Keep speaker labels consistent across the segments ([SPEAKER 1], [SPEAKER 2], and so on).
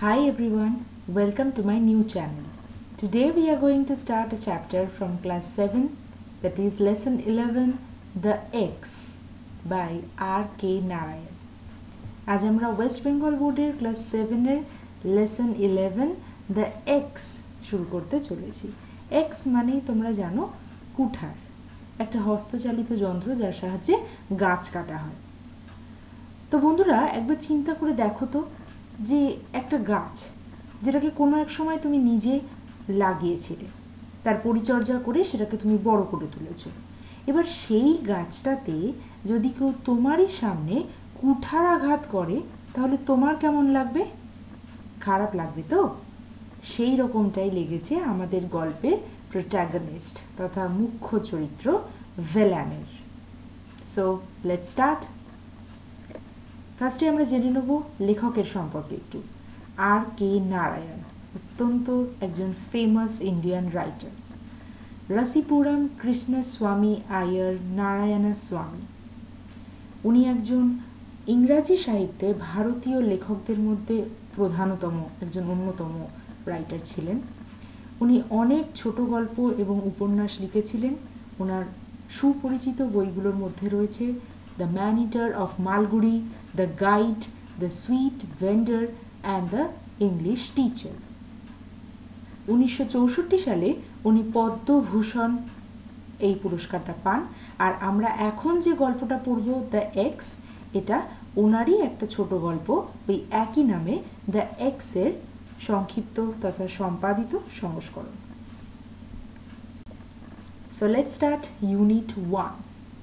[SPEAKER 1] Hi everyone, welcome to my new channel. Today we are going to start a chapter from class 7, that is lesson 11, The X by R.K. Narayan. আজ আমরা West Bengal বোর্ডের class 7-এর lesson 11 the axe শুরু করতে চলেছি। X মানেই তোমরা জানো কুঠার, একটা হস্তচালিত যন্ত্র যার সাহায্যে গাছ কাটা হয়। তো বন্ধুরা একবার চিন্তা করে দেখো তো যে একটা গাছ যেটাকে কোনো এক সময় তুমি নিজে লাগিয়েছিলে, তার পরিচর্যা করে সেটাকে তুমি বড় করে তুলেছো। এবার সেই গাছটাতে যদি কেউ তোমারই সামনে কুঠার আঘাত করে তাহলে তোমার কেমন লাগবে? খারাপ লাগবে তো? সেই রকমটাই লেগেছে আমাদের গল্পের প্রোটাগনিস্ট তথা মুখ্য চরিত্র ভেলানের। So let's start. ফার্স্টে আমরা জেনে নেব লেখকের সম্পর্কে একটু। R.K. নারায়ণ অত্যন্ত একজন famous Indian writer. Rasipuram Krishnaswami Iyer Narayanaswami, উনি একজন ইংরাজি সাহিত্যে ভারতীয় লেখকদের মধ্যে প্রধানতম একজন অন্যতম রাইটার ছিলেন। উনি অনেক ছোট গল্প এবং উপন্যাস লিখেছিলেন। ওনার সুপরিচিত বইগুলোর মধ্যে রয়েছে the man eater of Malgudi, the guide, the sweet vendor and the English teacher. 1964 সালে উনি পদ্মভূষণ এই পুরস্কারটা পান। আর আমরা এখন যে গল্পটা পড়ব দ্য এক্স, এটা ওনারই একটা ছোট গল্প, ওই একই নামে দ্য এক্সের সংক্ষিপ্ত তথা সম্পাদিত সংস্করণ। So let's start Unit 1.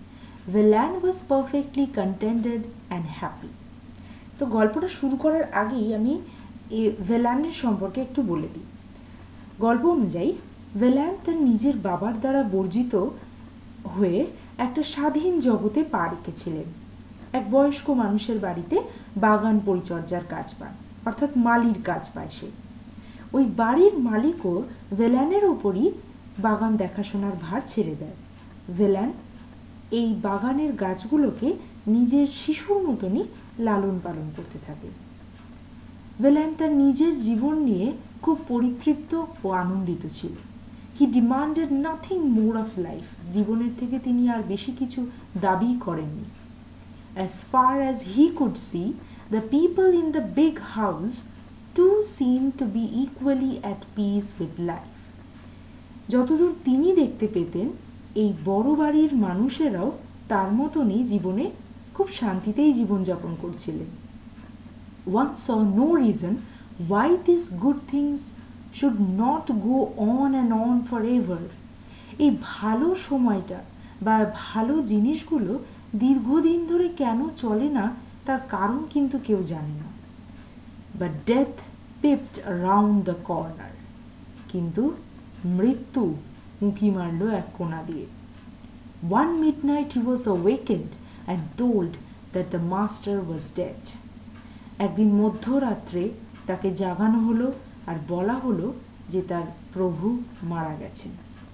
[SPEAKER 1] Velan was perfectly contented and happy. তো গল্পটা শুরু করার আগেই আমি ভেলানের সম্পর্কে একটু বলে দিই। গল্প অনুযায়ী ভেলান তার নিজের বাবার দ্বারা বর্জিত হয়ে একটা স্বাধীন জগতে পা রেখেছিলেন। এক বয়স্ক মানুষের বাড়িতে বাগান পরিচর্যার কাজ পান, অর্থাৎ মালির কাজ পায় সে। ওই বাড়ির মালিকও ভেলানের ওপরই বাগান দেখাশোনার ভার ছেড়ে দেয়। ভেলান এই বাগানের গাছগুলোকে নিজের শিশুর মতনই লালন পালন করতে থাকে। ভেলান তার নিজের জীবন নিয়ে খুব পরিতৃপ্ত ও আনন্দিত ছিল। He demanded nothing more of life, জীবনের থেকে তিনি আর বেশি কিছু দাবি করেননি। As far as he could see, the people in the big house too seemed to be equally at peace with life. যতদূর তিনি দেখতে পেতেন, এই বড় বাড়ির মানুষেরাও তার মতনই জীবনে খুব শান্তিতেই জীবনযাপন করছিলেন। One saw no reason why these good things should not go on and on forever. এই ভালো সময়টা বা ভালো জিনিসগুলো দীর্ঘদিন ধরে কেন চলে না তার কারণ কিন্তু কেউ জানে না। But death peeped around the corner. কিন্তু মৃত্যু উঁকি মারল এক কোণা দিয়ে। One midnight he was awakened and told that the master was dead. একদিন মধ্যরাত্রে তাকে জাগানো হলো আর বলা হলো যে তার প্রভু মারা গেছেন।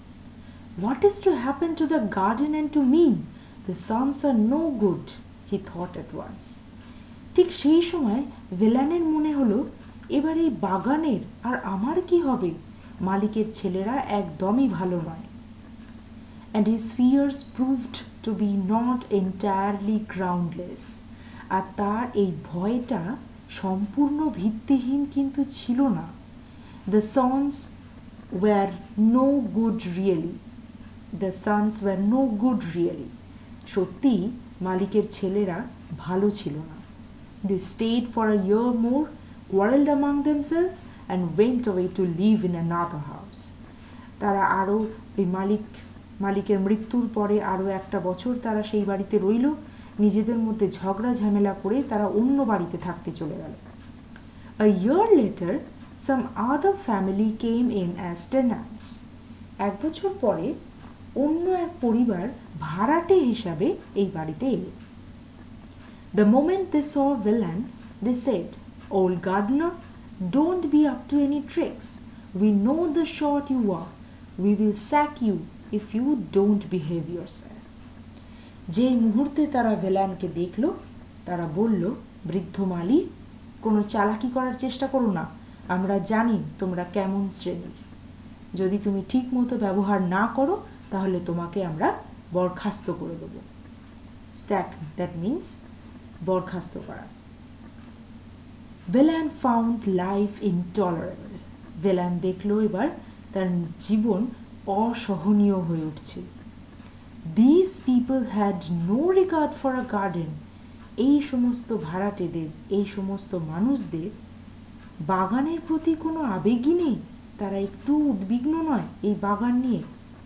[SPEAKER 1] What is to happen to the garden and to me? The sons are no good, he thought at once. ঠিক সেই সময় ভেলানের মনে হলো, এবার এই বাগানের আর আমার কি হবে? মালিকের ছেলেরা একদমই ভালো নয়। And his fears proved to be not entirely groundless. আর তার এই ভয়টা সম্পূর্ণ ভিত্তিহীন কিন্তু ছিল না। The sons were no good really. The sons were no good really. সত্যি মালিকের ছেলেরা ভালো ছিল না। They stayed for a year more, quarreled among themselves and went away to live in another house. তারা আরও ওই মালিকের মৃত্যুর পরে আরও একটা বছর তারা সেই বাড়িতে রইল। নিজেদের মধ্যে ঝগড়া ঝামেলা করে তারা অন্য বাড়িতে থাকতে চলে গেল। A year later, some other family came in as tenants. এক বছর পরে অন্য এক পরিবার ভাড়াটে হিসাবে এই বাড়িতে এলো। The moment they saw Velan, they said, "Old gardener, don't be up to any tricks. We know the sort you are. We will sack you if you don't behave yourself." যেই মুহূর্তে তারা ভেলানকে দেখল, তারা বলল, বৃদ্ধ মালি, কোনো চালাকি করার চেষ্টা করো না, আমরা জানি তোমরা কেমন শ্রেণীর। যদি তুমি ঠিক মতো ব্যবহার না করো তাহলে তোমাকে আমরা বরখাস্ত করে দেবো। স্যাক, দ্যাট মিনস বরখাস্ত করা। Velan found life intolerable. Velan দেখলো এবার তার জীবন অসহনীয় হয়ে উঠছে। This people had no regard for a garden. এই সমস্ত ভাড়াটেদের, এই সমস্ত মানুষদের বাগানের প্রতি কোনো আবেগই নেই, তারা একটু উদ্বিগ্ন নয় এই বাগান নিয়ে।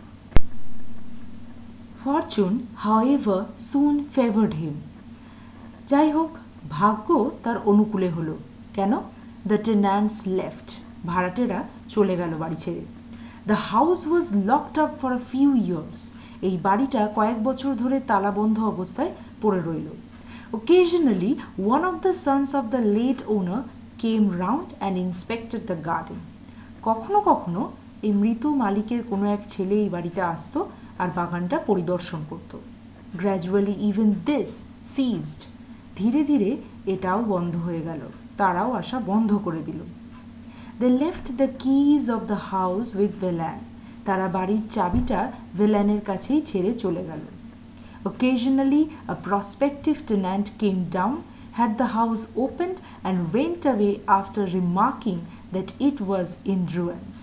[SPEAKER 1] Fortune however soon favoured him. যাই হোক, ভাগ্য তার অনুকূলে হলো। কেন? The টেন্যান্টস left. ভাড়াটেরা চলে গেল বাড়ি ছেড়ে। The house was locked up for a few years. এই বাড়িটা কয়েক বছর ধরে তালাবন্ধ অবস্থায় পড়ে রইল। Occasionally, one of the sons of the late owner came round and inspected the garden. কখনো কখনো এই মৃত মালিকের কোনো এক ছেলে এই বাড়িতে আসতো আর বাগানটা পরিদর্শন করত। Gradually even this ceased. ধীরে ধীরে এটাও বন্ধ হয়ে গেল, তারাও আসা বন্ধ করে দিল। They left the keys of the house with Velan. তারা বাড়ির চাবিটা ভেলানের কাছেই ছেড়ে চলে গেল। Occasionally, a prospective tenant came down, had the house opened and went away after remarking that it was in ruins.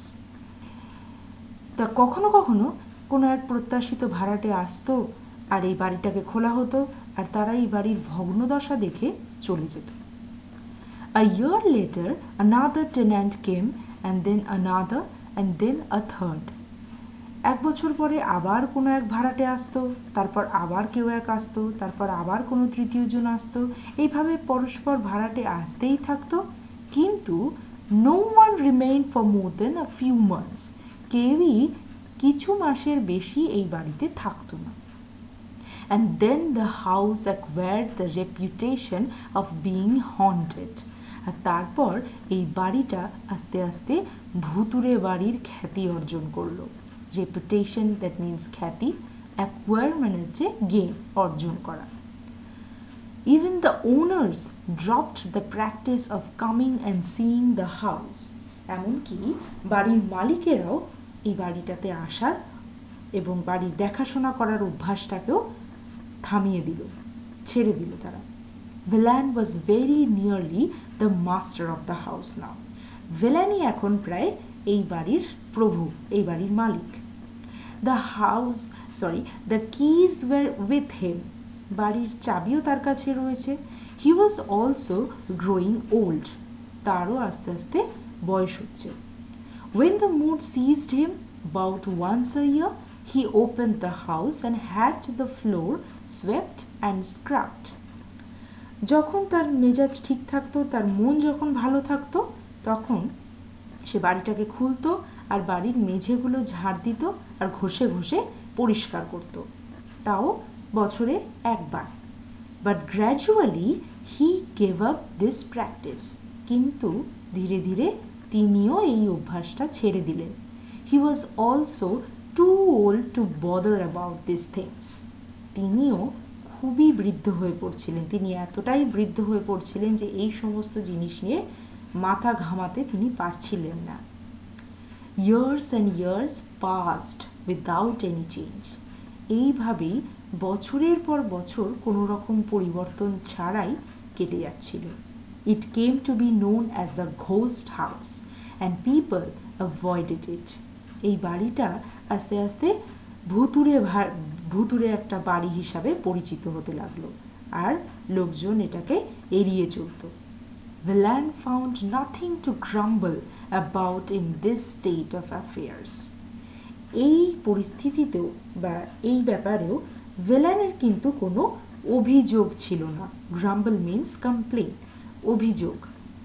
[SPEAKER 1] তা কখনো কখনো কোনো এক প্রত্যাশিত ভাড়াটে আসতো আর এই বাড়িটাকে খোলা হতো আর তারা এই বাড়ির ভগ্নদশা দেখে চলে যেত। A year later, another tenant came and then another and then a third. এক বছর পরে আবার কোনো এক ভাড়াটে আসতো, তারপর আবার কেউ এক আসতো, তারপর আবার কোনো তৃতীয় জন আসতো। এইভাবে পরস্পর ভাড়াটে আসতেই থাকতো, কিন্তু no one remained for more than a few months. কেউই কিছু মাসের বেশি এই বাড়িতে থাকতো না। And then the house acquired the reputation of being haunted. আর তারপর এই বাড়িটা আস্তে আস্তে ভুতুড়ে বাড়ির খ্যাতি অর্জন করলো। Reputation, that means খ্যাতি, acquire মানে হচ্ছে gain, অর্জন করা। Even the owners dropped the practice of coming and seeing the house. এমনকি বাড়ির মালিকেরাও এই বাড়িটাতে আসার এবং বাড়ির দেখাশোনা করার অভ্যাসটাকেও থামিয়ে দিল, ছেড়ে দিল তারা। Velan was very nearly the master of the house now. ভেলানি এখন প্রায় এই বাড়ির প্রভু, এই বাড়ির মালিক। The keys were with him. বাড়ির চাবিও তার কাছে রয়েছে। He was also growing old. তারও আস্তে আস্তে বয়স হচ্ছে। When the mood seized him, about once a year, he opened the house and had the floor swept and scrubbed. যখন তার মেজাজ ঠিক থাকতো, তার মন যখন ভালো থাকতো, তখন সে বাড়িটাকে খুলতো আর বাড়ির মেঝেগুলো ঝাড় দিত আর ঘষে ঘষে পরিষ্কার করত, তাও বছরে একবার। But gradually he gave up this practice. কিন্তু ধীরে ধীরে তিনিও এই অভ্যাসটা ছেড়ে দিলেন। He was also too old to bother about this things. তিনিও খুবই বৃদ্ধ হয়ে পড়ছিলেন, তিনি এতটাই বৃদ্ধ হয়ে পড়ছিলেন যে এই সমস্ত জিনিস নিয়ে মাথা ঘামাতে তিনি পারছিলেন না। Years and years passed without any change. এইভাবেই বছরের পর বছর কোনো রকম পরিবর্তন ছাড়াই কেটে যাচ্ছিল। It came to be known as the ghost house and people avoided it. এই বাড়িটা আস্তে আস্তে ভুতুড়ে একটা বাড়ি হিসাবে পরিচিত হতে লাগলো আর লোকজন এটাকে এড়িয়ে চলত। Velan found nothing to grumble about in this state of affairs. এই পরিস্থিতিতেও বা এই ব্যাপারেও ভেলানের কিন্তু কোনো অভিযোগ ছিল না। গ্রাম্বল মিন্স কমপ্লেন, অভিযোগ।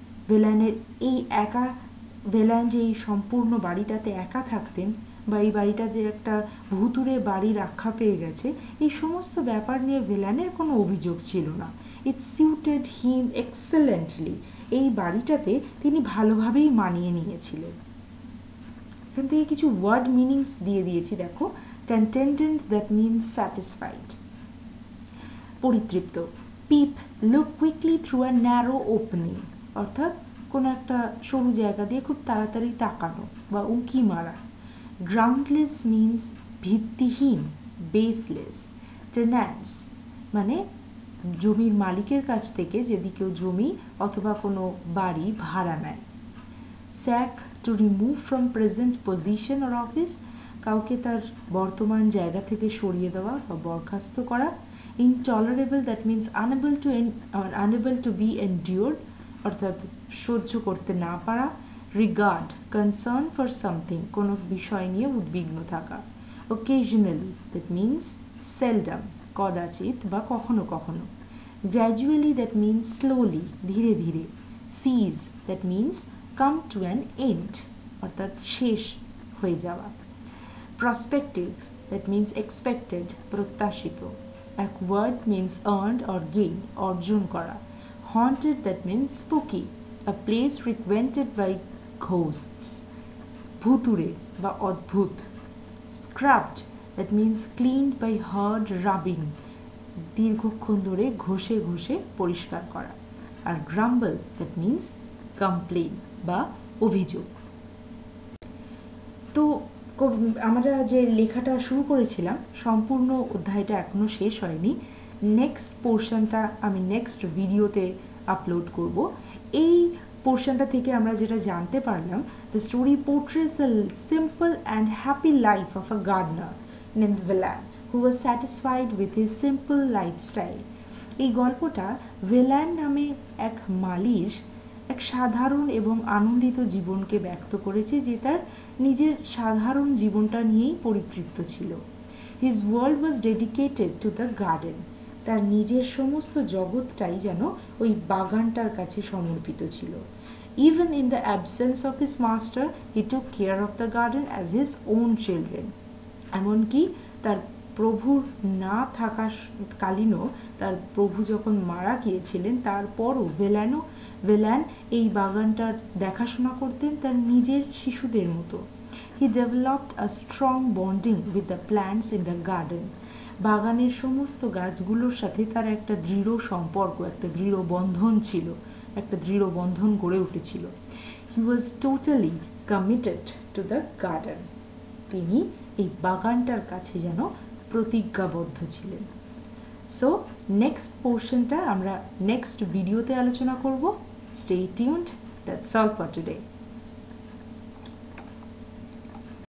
[SPEAKER 1] ভেলান যে এই সম্পূর্ণ বাড়িটাতে একা থাকতেন বা এই বাড়িটা যে একটা ভুতুড়ে বাড়ির আখ্যা পেয়ে গেছে, এই সমস্ত ব্যাপার নিয়ে ভেলানের কোনো অভিযোগ ছিল না। It suited him excellently. এই বাড়িটাতে তিনি ভালোভাবেই মানিয়ে নিয়েছিলেন। এখান থেকে কিছু ওয়ার্ড মিনিংস দিয়ে দিয়েছি, দেখো। Contented, that means satisfied. পরিতৃপ্ত। Peep, look quickly through a narrow opening. অর্থাৎ কোনো একটা সরু জায়গা দিয়ে খুব তাড়াতাড়ি তাকানো বা উঁকি মারা। গ্রাউন্ডলেস মিনস ভিত্তিহীন, বেসলেস। টেন্যান্স মানে জমির মালিকের কাছ থেকে যদি কেউ জমি অথবা কোনো বাড়ি ভাড়া নেয়। Sack to remove from present position or office, কাউকে তার বর্তমান জায়গা থেকে সরিয়ে দেওয়া বা বরখাস্ত করা। Intolerable that means unable to be endured, অর্থাৎ সহ্য করতে না পারা। রিগার্ড কনসার্ন ফর সামথিং, কোনো বিষয় নিয়ে উদ্বিগ্ন থাকা। অকেশনালি দ্যাট মিনস সেলডম, কদাচিৎ বা কখনো কখনো। গ্র্যাজুয়ালি দ্যাট মিনস স্লোলি, ধীরে ধীরে। Cease that means come to an end, অর্থাৎ শেষ হয়ে যাওয়া। প্রসপেক্টিভ দ্যাট মিনস এক্সপেক্টেড, প্রত্যাশিত। Acquired means earned or gain, অর্জন করা। Haunted that means spooky, a place frequented by ghosts, ভুতুড়ে বা অদ্ভুত। Scrubbed that means cleaned by hard rubbing, দীর্ঘক্ষণ ধরে ঘষে ঘষে পরিষ্কার করা। আর গ্রাম্বল দ্যাট মিনস কমপ্লেন বা অভিযোগ। তো আমরা যে লেখাটা শুরু করেছিলাম, সম্পূর্ণ অধ্যায়টা এখনও শেষ হয়নি। নেক্সট পোর্শনটা আমি নেক্সট ভিডিওতে আপলোড করব। এই পোর্শনটা থেকে আমরা যেটা জানতে পারলাম, the story portrays a simple and happy life of a gardener named Velan who was satisfied with his simple lifestyle. এই গল্পটা ভেলান নামে এক মালির এক সাধারণ এবং আনন্দিত জীবনকে ব্যক্ত করেছে, যে তার নিজের সাধারণ জীবনটা নিয়েই পরিতৃপ্ত ছিল। His world was dedicated to the garden, তার নিজের সমস্ত জগৎটাই যেন ওই বাগানটার কাছে সমর্পিত ছিল। Even in the absence of his master he took care of the garden as his own children. এমনকি তার প্রভুর না থাকাকালীনও, তার প্রভু যখন মারা গিয়েছিলেন তারপরও ভেলান এই বাগানটার দেখাশোনা করতেন তার নিজের শিশুদের মতো। He developed a strong bonding with the plants in the garden, বাগানের সমস্ত গাছগুলোর সাথে তার একটা দৃঢ় সম্পর্ক, একটা দৃঢ় বন্ধন ছিল, একটা দৃঢ় বন্ধন গড়ে উঠেছিল। He was totally committed to the garden, তিনি এই বাগানটার কাছে যেন প্রতিজ্ঞাবদ্ধ ছিলেন। সো নেক্সট পোর্শনটা আমরা নেক্সট ভিডিওতে আলোচনা করব। Stay tuned. That's all for today.